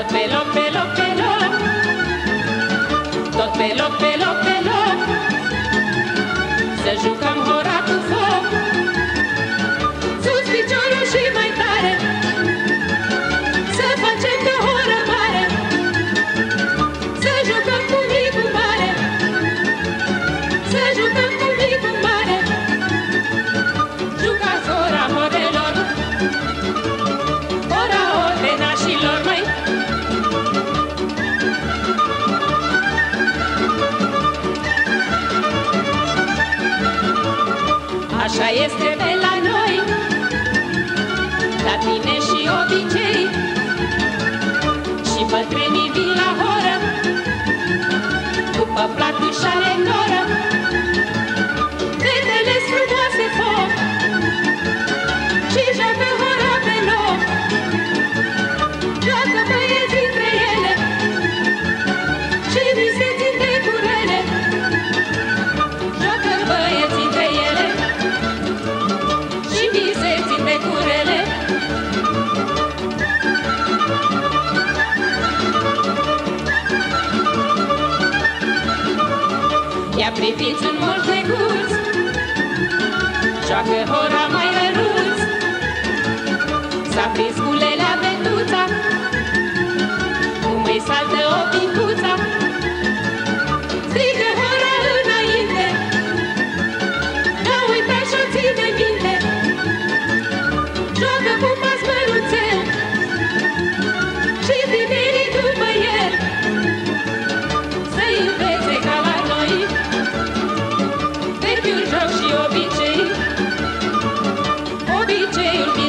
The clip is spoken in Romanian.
Tot pe loc, pe loc, pe loc, tot pe loc, pe loc, pe loc, să jucăm hora cu foc. Sus piciorul și mai tare, să facem de horă mare, să jucăm cu micul mare, să jucăm cu micul mare. Jucați hora horelor, hora ordenașilor, măi. Așa este pe la noi, la tine și obicei, și bătrânii vin la horă, după platușare noră. Fetele-s frumoase foc, și joacă hora pe loc. Joacă băieți între ele, și mi se țin de curele. Joacă băieți între ele, și mi se țin de curele. Ia priviți un moș de gurți, joacă hora mai răruț. S-a prins cu lelea Ventuța, cum îi saltă o pincuța. Strigă hora înainte, n-a uitat și-o ține minte. Joacă cu pas măruțel, și tinerii după el, să-i învețe ca la noi vechiul joc și obicei, obiceiul